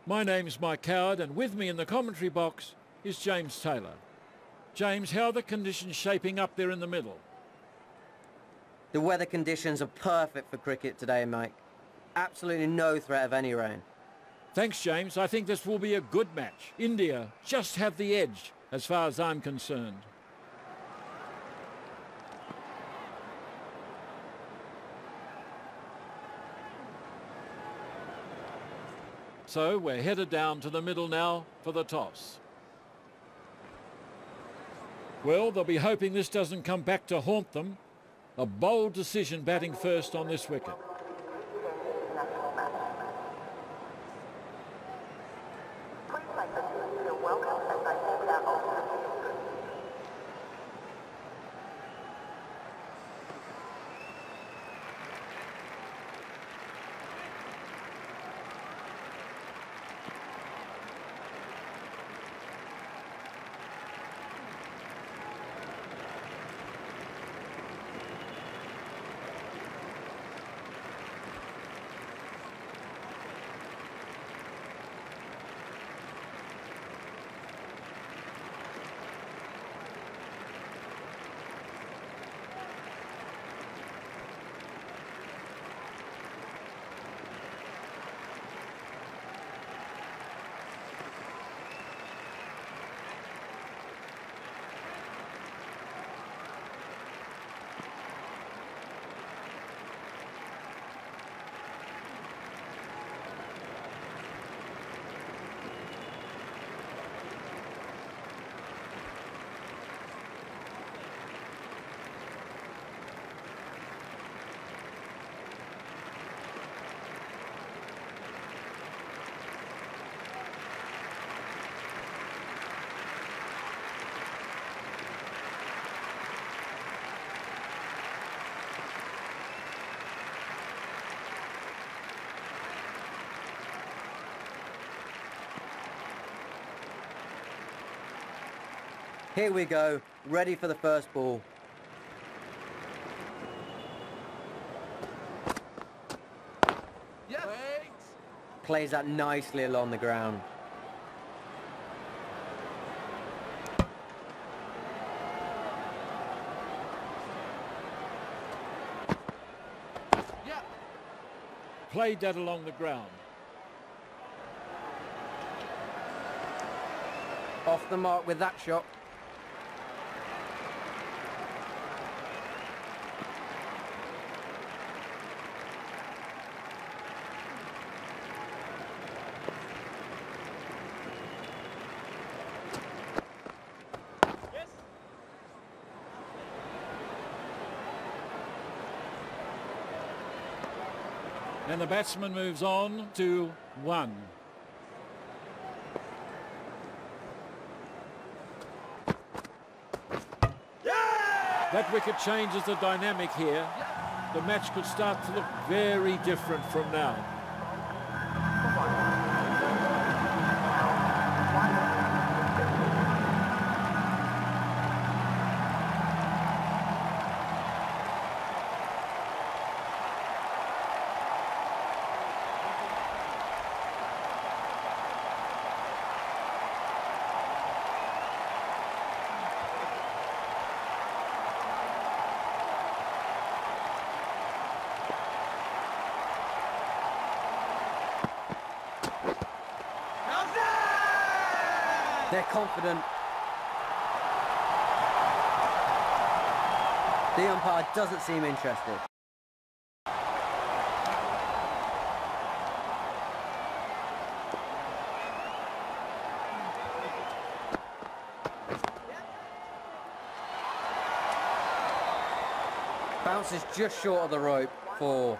My name's Mike Coward, and with me in the commentary box is James Taylor. James, how are the conditions shaping up there in the middle? The weather conditions are perfect for cricket today, Mike. Absolutely no threat of any rain. Thanks, James. I think this will be a good match. India just have the edge, as far as I'm concerned. So we're headed down to the middle now for the toss. Well, they'll be hoping this doesn't come back to haunt them. A bold decision batting first on this wicket. Here we go, ready for the first ball. Yes. Plays that nicely along the ground. Yeah. Played that along the ground. Off the mark with that shot. And the batsman moves on to 1. That wicket changes the dynamic here. The match could start to look very different from now. They're confident. The umpire doesn't seem interested. Bounces just short of the rope for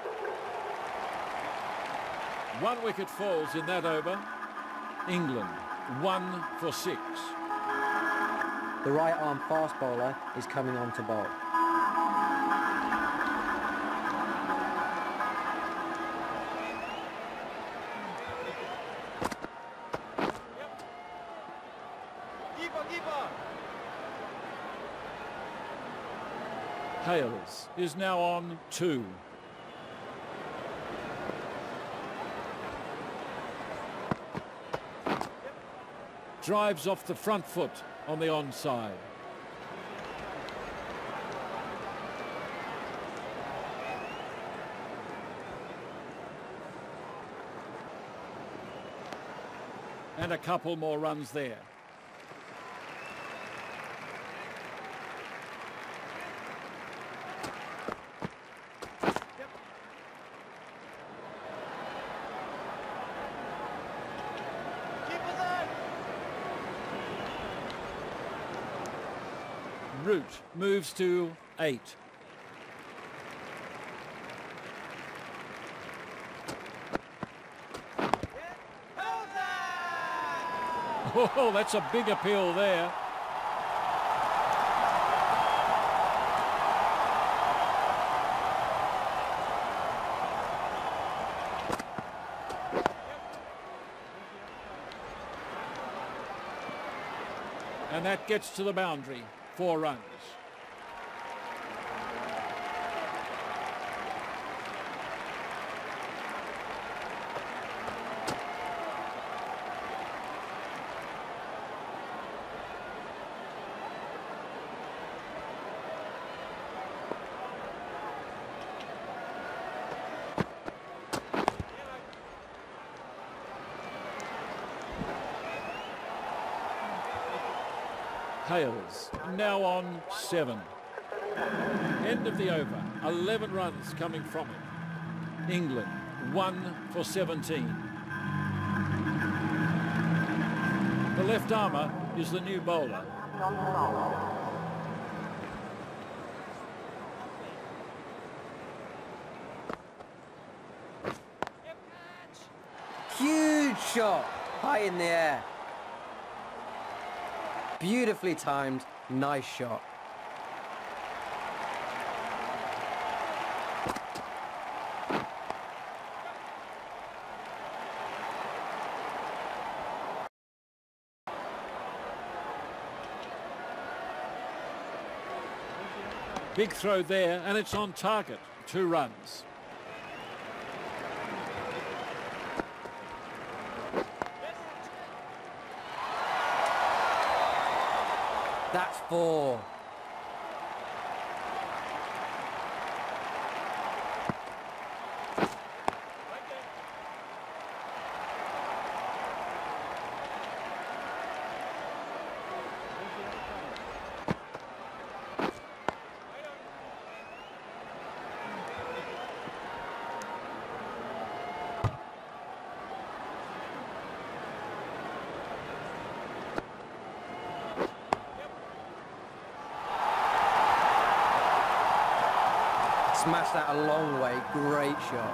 1 wicket falls in that over. England 1 for 6. the right arm fast bowler is coming on to bowl. Hales is now on 2. drives off the front foot on the onside. And a couple more runs there. Root moves to 8. Oh, that's a big appeal there. And that gets to the boundary. 4 runs. Hales now on 7. End of the over. 11 runs coming from it. England 1 for 17. The left armour is the new bowler. Huge shot, high in the air. Beautifully timed, nice shot. Big throw there, and it's on target. 2 runs. That's 4. Smashed that a long way, great shot.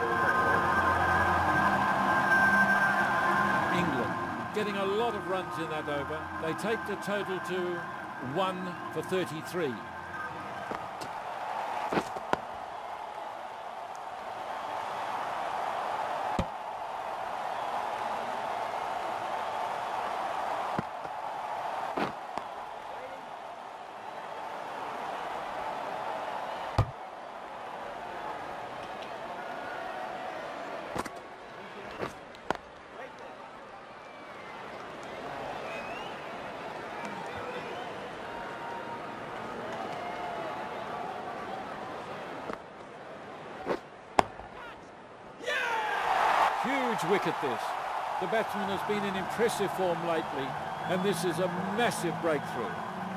England getting a lot of runs in that over. They take the total to 1 for 33. Huge wicket this. The batsman has been in impressive form lately, and this is a massive breakthrough.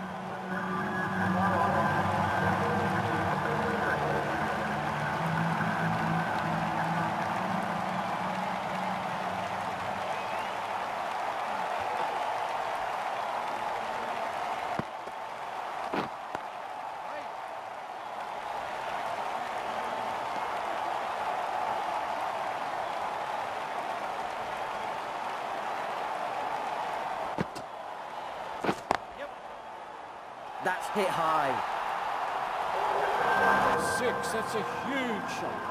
That's hit high. 6, that's a huge shot.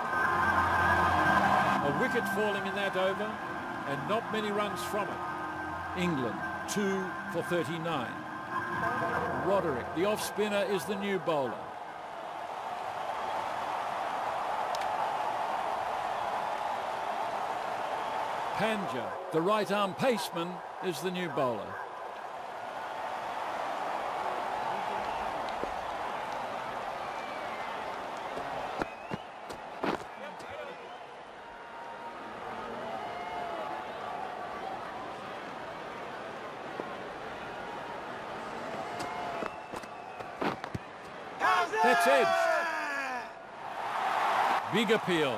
A wicket falling in that over, and not many runs from it. England 2 for 39. Roderick, the off-spinner, is the new bowler. Panja, the right-arm paceman, is the new bowler. That's edged. Big appeal.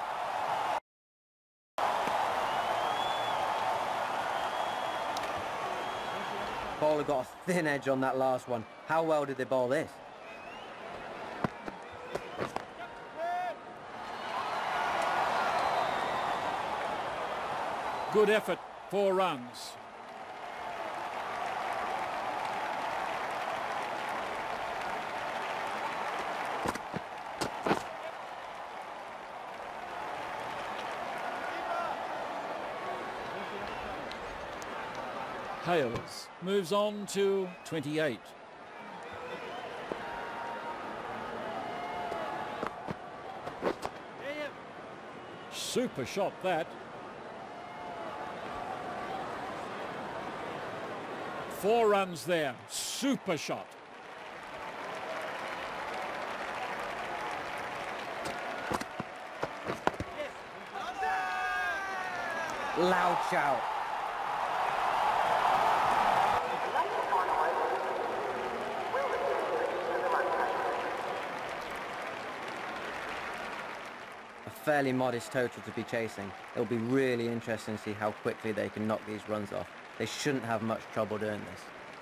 Bowler got a thin edge on that last one. How well did they bowl this? Good effort, 4 runs. Hales moves on to 28. Super shot that. 4 runs there. Super shot. Loud shout. A fairly modest total to be chasing. It'll be really interesting to see how quickly they can knock these runs off. They shouldn't have much trouble doing this.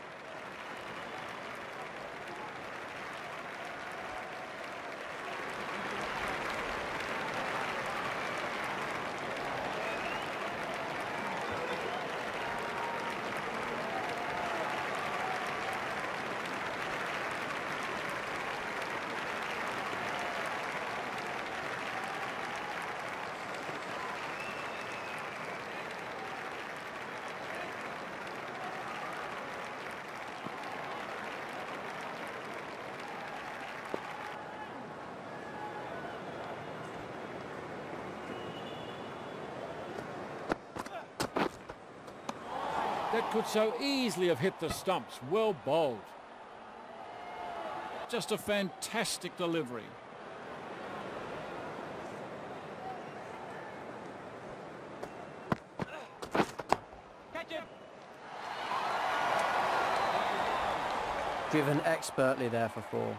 That could so easily have hit the stumps. Well bowled. Just a fantastic delivery. Catch him. Driven expertly there for 4.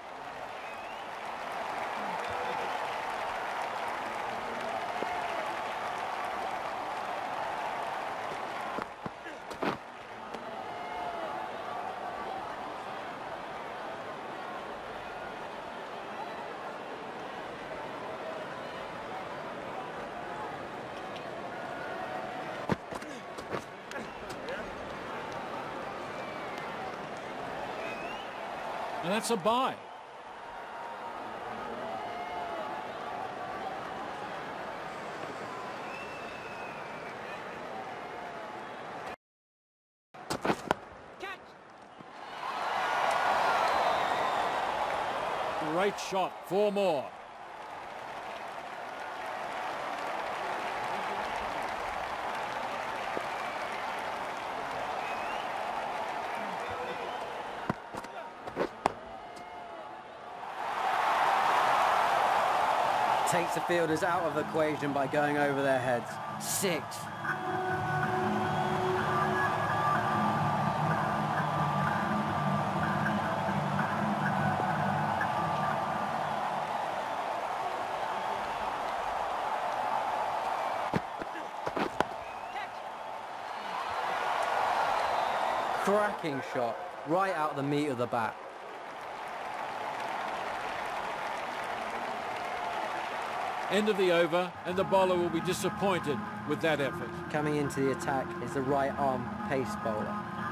And that's a bye. Catch. Great shot. 4 more. Takes the fielders out of the equation by going over their heads. 6. Cracking shot, right out the meat of the bat. End of the over, and the bowler will be disappointed with that effort. Coming into the attack is the right arm pace bowler.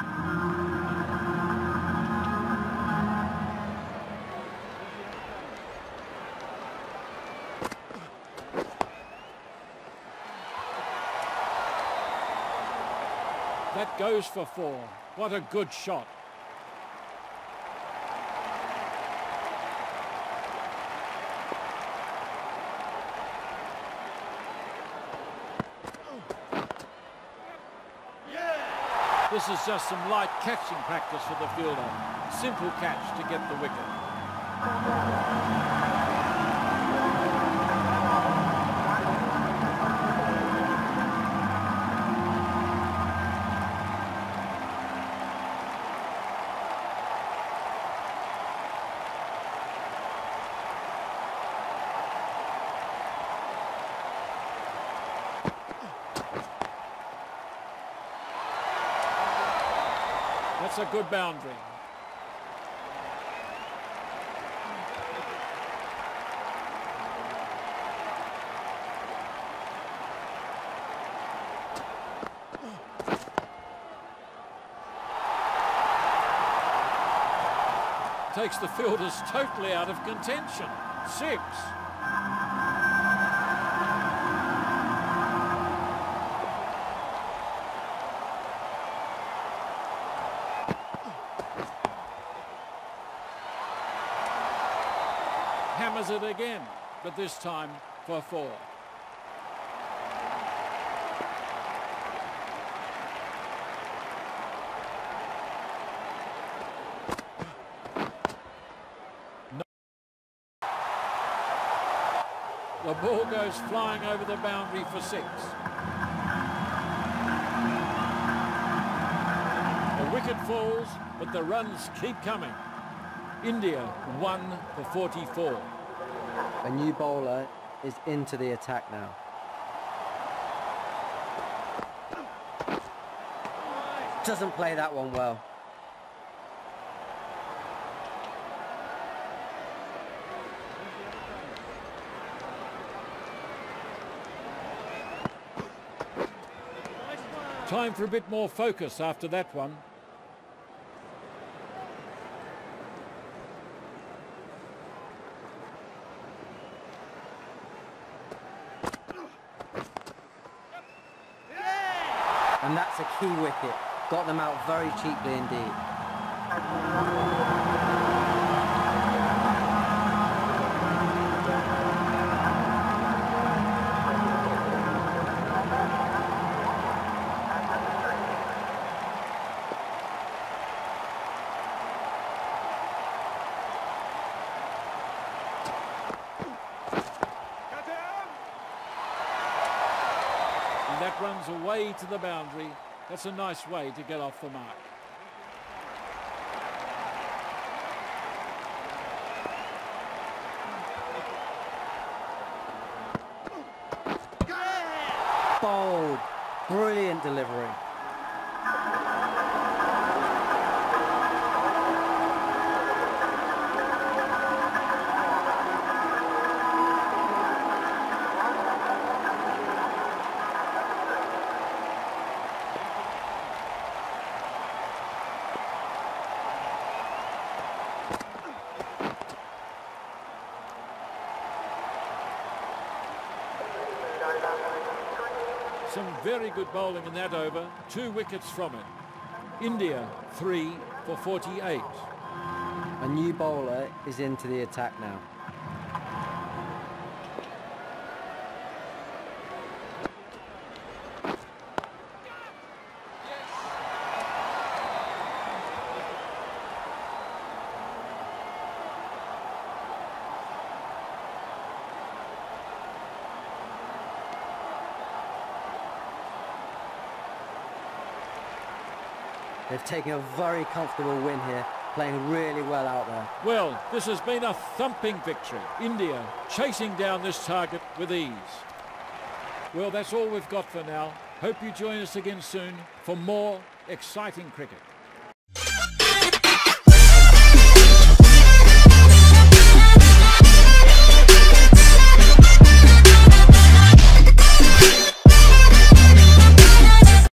That goes for 4. What a good shot. This is just some light catching practice for the fielder. Simple catch to get the wicket. That's a good boundary. Takes the fielders totally out of contention. 6. Hammers it again, but this time for 4. The ball goes flying over the boundary for 6. The wicket falls, but the runs keep coming. India 1 for 44. A new bowler is into the attack now. Doesn't play that one well. Time for a bit more focus after that one. And that's a key wicket. Got them out very cheaply indeed. And that runs away to the boundary. That's a nice way to get off the mark. Bold. Brilliant delivery. Some very good bowling in that over. 2 wickets from it. India 3 for 48. A new bowler is into the attack now. They've taken a very comfortable win here, playing really well out there. Well, this has been a thumping victory. India chasing down this target with ease. Well, that's all we've got for now. Hope you join us again soon for more exciting cricket.